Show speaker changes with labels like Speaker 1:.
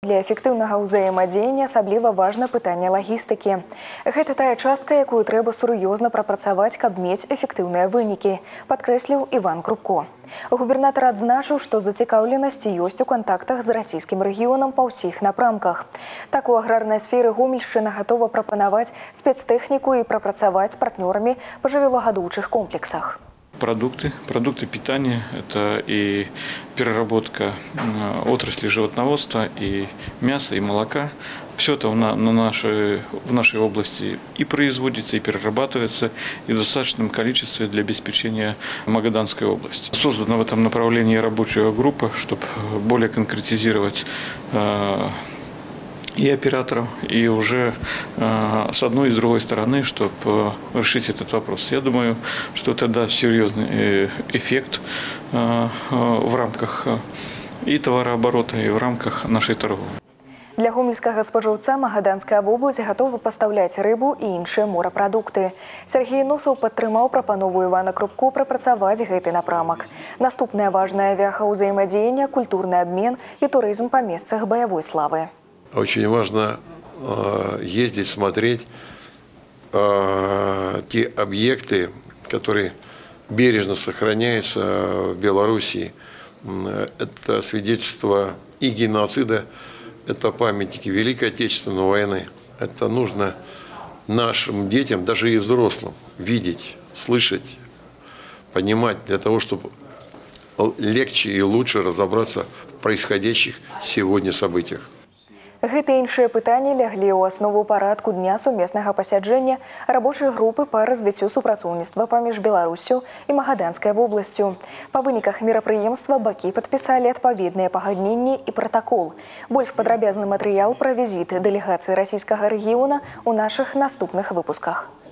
Speaker 1: Для эфектыўнага ўзаемадзеяння асабліва важна пытанне лагістыкі. Гэта тая частка, якую трэба сур'ёзна прапрацаваць, каб мець эфектыўныя вынікі, падкрэсліў Іван Крупко. Губернатар адзначыў, што зацікаўленасць ёсць у кантактах з расійскім рэгіёнам па ўсіх напрамках. Так, у аграрнай сферы Гомельшчына гатова прапанаваць спецтэхніку і прапрацаваць з партнёрамі па жывёлагадоўчых комплексах.
Speaker 2: Продукты питания – это и переработка отрасли животноводства, и мяса, и молока. Все это в нашей области и производится, и перерабатывается, и в достаточном количестве для обеспечения Магаданской области. Создана в этом направлении рабочая группа, чтобы более конкретизировать и операторов, и уже с одной и с другой стороны, чтобы решить этот вопрос. Я думаю, что это даст серьезный эффект в рамках и товарооборота, и в рамках нашей торговли.
Speaker 1: Для гомельскага спажыўца Магаданская вобласць гатова пастаўляць рыбу і іншыя морапрадукты. Сергей Носаў падтрымаў прапанову Івана Крупко прапрацаваць гэты напрамак. Наступная важная вяха ўзаемадзеяння – культурны абмен і турызм па месцах баявой славы.
Speaker 3: Очень важно ездить, смотреть те объекты, которые бережно сохраняются в Белоруссии. Это свидетельство и геноцида, это памятники Великой Отечественной войны. Это нужно нашим детям, даже и взрослым, видеть, слышать, понимать, для того, чтобы легче и лучше разобраться в происходящих сегодня событиях.
Speaker 1: Гэты іншыя пытанні ляглі ў аснову парадку дня сумеснага пасяджэння рабочай групы па развіццю супрацоўніцтва паміж Беларуссю і Магаданскай вобласцю. Па выніках мерапрыемства бакі падпісалі адпаведныя пагадненні і пратакол. Больш падрабязны матэрыял пра візіт дэлегацыі расійскага рэгіёна ў нашых наступных выпусках.